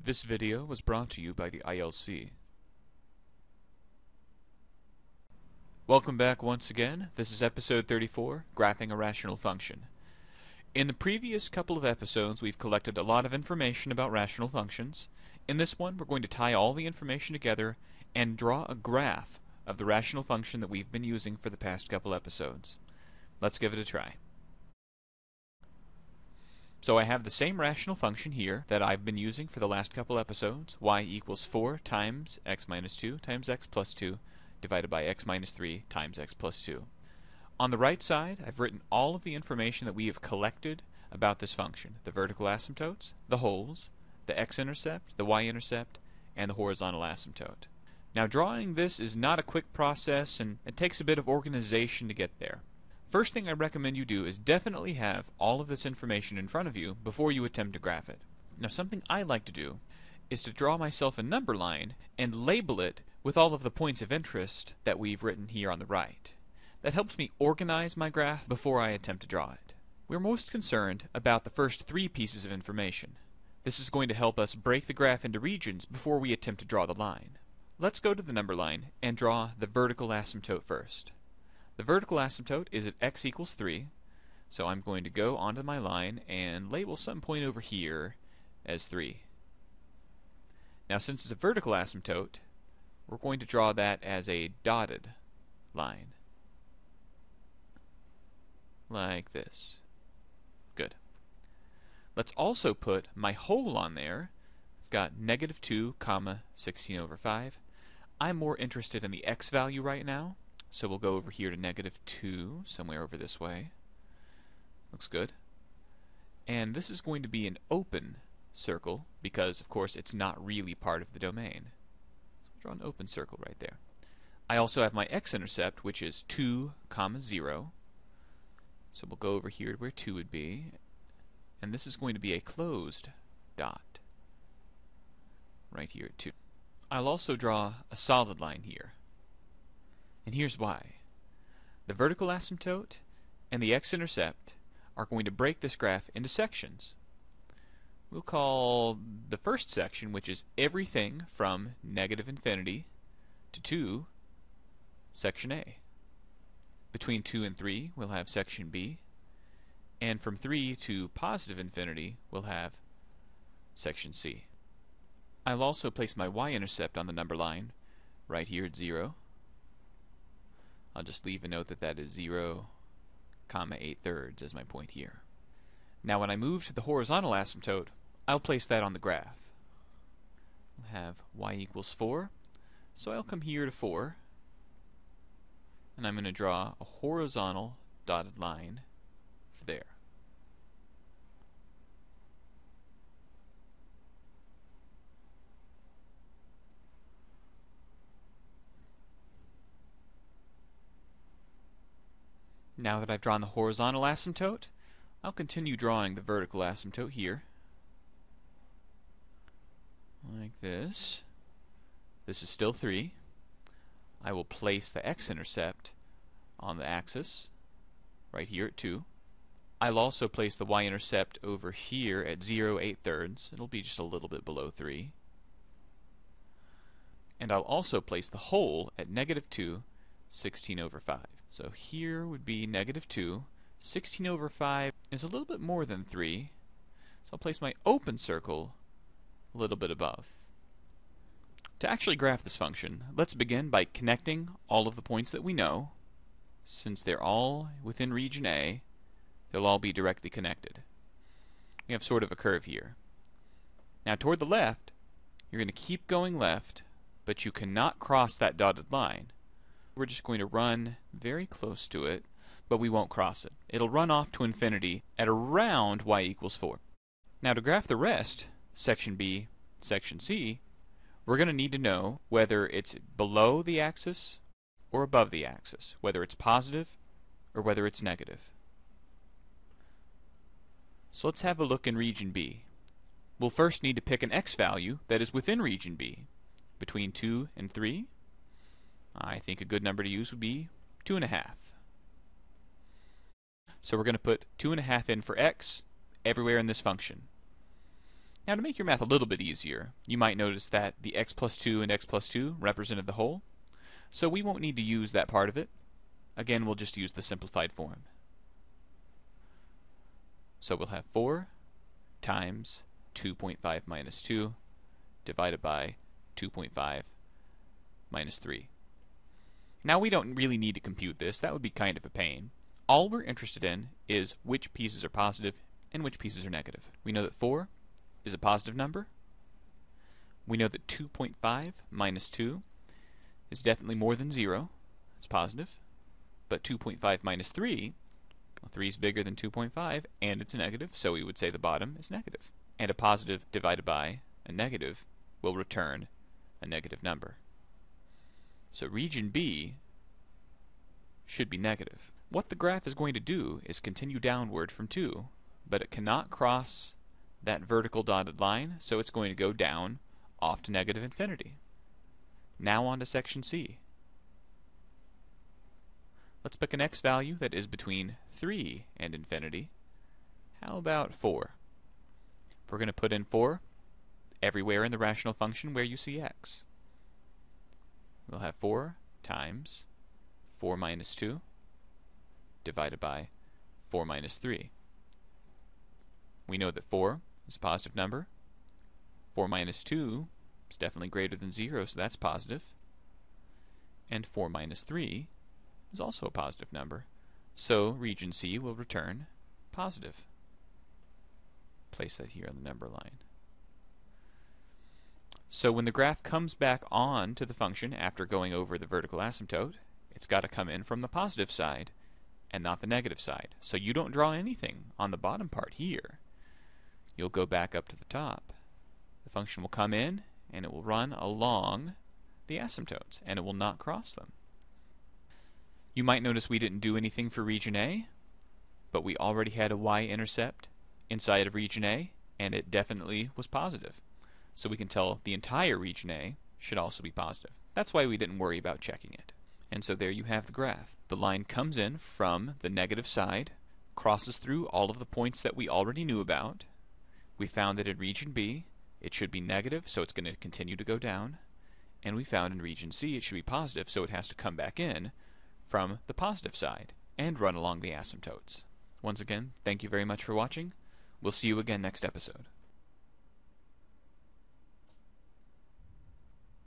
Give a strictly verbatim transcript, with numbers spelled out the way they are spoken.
This video was brought to you by the I L C. Welcome back once again. This is episode thirty-four, Graphing a Rational Function. In the previous couple of episodes, we've collected a lot of information about rational functions. In this one, we're going to tie all the information together and draw a graph of the rational function that we've been using for the past couple episodes. Let's give it a try. So I have the same rational function here that I've been using for the last couple episodes. Y equals four times x minus two times x plus two divided by x minus three times x plus two. On the right side, I've written all of the information that we have collected about this function. The vertical asymptotes, the holes, the x-intercept, the y-intercept, and the horizontal asymptote. Now drawing this is not a quick process, and it takes a bit of organization to get there. First thing I recommend you do is definitely have all of this information in front of you before you attempt to graph it. Now something I like to do is to draw myself a number line and label it with all of the points of interest that we've written here on the right. That helps me organize my graph before I attempt to draw it. We're most concerned about the first three pieces of information. This is going to help us break the graph into regions before we attempt to draw the line. Let's go to the number line and draw the vertical asymptote first. The vertical asymptote is at x equals three, so I'm going to go onto my line and label some point over here as three. Now since it's a vertical asymptote, we're going to draw that as a dotted line. Like this. Good. Let's also put my hole on there. I've got negative two comma sixteen over five. I'm more interested in the x value right now. So we'll go over here to negative two, somewhere over this way. Looks good. And this is going to be an open circle, because, of course, it's not really part of the domain. So we'll draw an open circle right there. I also have my x-intercept, which is two comma zero. So we'll go over here to where two would be. And this is going to be a closed dot. Right here at two. I'll also draw a solid line here. And here's why. The vertical asymptote and the x-intercept are going to break this graph into sections. We'll call the first section, which is everything from negative infinity to two, section A. Between two and three, we'll have section B. And from three to positive infinity, we'll have section C. I'll also place my y-intercept on the number line right here at zero. I'll just leave a note that that is zero comma eight thirds as my point here. Now when I move to the horizontal asymptote, I'll place that on the graph. We'll have y equals four, so I'll come here to four, and I'm going to draw a horizontal dotted line for there. Now that I've drawn the horizontal asymptote, I'll continue drawing the vertical asymptote here. Like this. This is still three. I will place the x-intercept on the axis, right here at two. I'll also place the y-intercept over here at zero eight thirds. It'll be just a little bit below three. And I'll also place the hole at negative two, sixteen over five. So here would be negative two. sixteen over five is a little bit more than three. So I'll place my open circle a little bit above. To actually graph this function, let's begin by connecting all of the points that we know. Since they're all within region A, they'll all be directly connected. We have sort of a curve here. Now toward the left, you're going to keep going left, but you cannot cross that dotted line. We're just going to run very close to it, but we won't cross it. It'll run off to infinity at around y equals four. Now to graph the rest, section B, section C, we're going to need to know whether it's below the axis or above the axis, whether it's positive or whether it's negative. So let's have a look in region B. We'll first need to pick an x value that is within region B, between two and three. I think a good number to use would be two and a half. So we're going to put two and a half in for x everywhere in this function. Now to make your math a little bit easier, you might notice that the x plus two and x plus two represented the whole, so we won't need to use that part of it. Again, we'll just use the simplified form. So we'll have four times two point five minus two divided by two point five minus three. Now we don't really need to compute this. That would be kind of a pain. All we're interested in is which pieces are positive and which pieces are negative. We know that four is a positive number. We know that two point five minus two is definitely more than zero. It's positive. But two point five minus three, well, three is bigger than two point five, and it's a negative, so we would say the bottom is negative. And a positive divided by a negative will return a negative number. So region B should be negative. What the graph is going to do is continue downward from two, but it cannot cross that vertical dotted line, so it's going to go down off to negative infinity. Now on to section C. Let's pick an x value that is between three and infinity. How about four? If we're going to put in four everywhere in the rational function where you see x, we'll have four times four minus two divided by four minus three. We know that four is a positive number. four minus two is definitely greater than zero, so that's positive. And four minus three is also a positive number. So region C will return positive. Place that here on the number line. So when the graph comes back on to the function after going over the vertical asymptote, it's got to come in from the positive side and not the negative side. So you don't draw anything on the bottom part here. You'll go back up to the top. The function will come in and it will run along the asymptotes and it will not cross them. You might notice we didn't do anything for region A, but we already had a y-intercept inside of region A, and it definitely was positive. So we can tell the entire region A should also be positive. That's why we didn't worry about checking it. And so there you have the graph. The line comes in from the negative side, crosses through all of the points that we already knew about. We found that in region B it should be negative, so it's going to continue to go down. And we found in region C it should be positive, so it has to come back in from the positive side and run along the asymptotes. Once again, thank you very much for watching. We'll see you again next episode.